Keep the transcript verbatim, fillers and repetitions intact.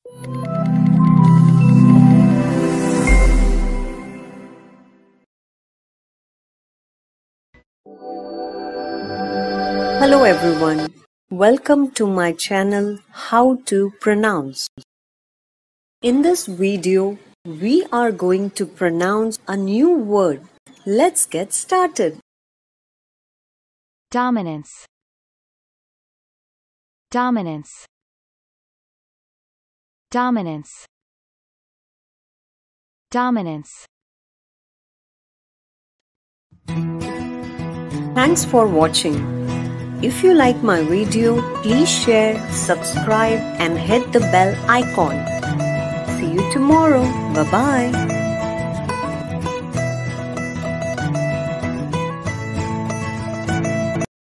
Hello everyone, welcome to my channel How to Pronounce. In this video, we are going to pronounce a new word. Let's get started. Dominance. Dominance. Dominance. Dominance. Thanks for watching. If you like my video, please share, subscribe and hit the bell icon. See you tomorrow. Bye-bye.